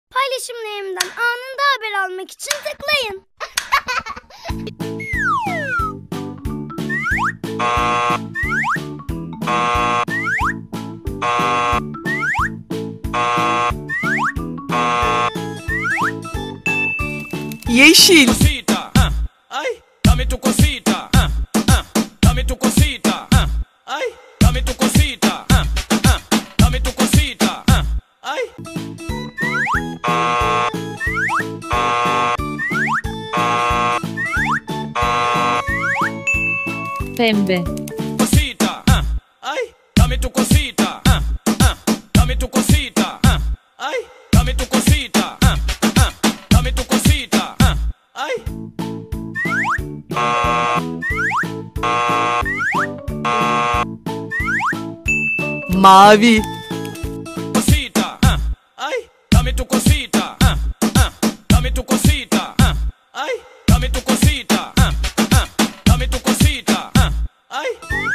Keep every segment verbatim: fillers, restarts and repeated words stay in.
Paylaşımlarımdan anında haber almak için tıklayın. Yeşil. Ay, dame tu cosita. Dame tu cosita. Ay, dame tu cosita. Dame tu cosita. Ay. Pembe. Cosita. Ay, dame tu cosita. Dame tu cosita. Ay, dame tu cosita. Dame tu cosita. Ay. Mavi. Cosita. Ay, dame tu cosita. Dame tu cosita. Ay, dame tu cosita. Dame tu cosita. Ay.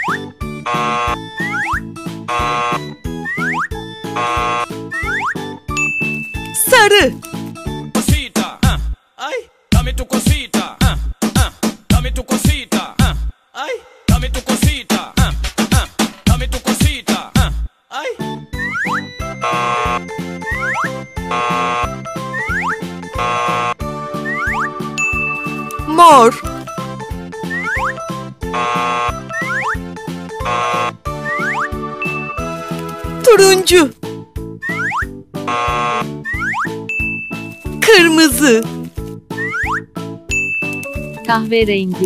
Sarı. Cosita. Ay, dame tu cosita. Dame tu cosita. Ay, dame tu cosita. Dame tu cosita. Ay. Mor. Turuncu. Kırmızı. Kahverengi.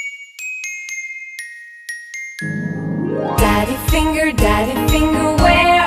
Daddy finger, daddy finger, where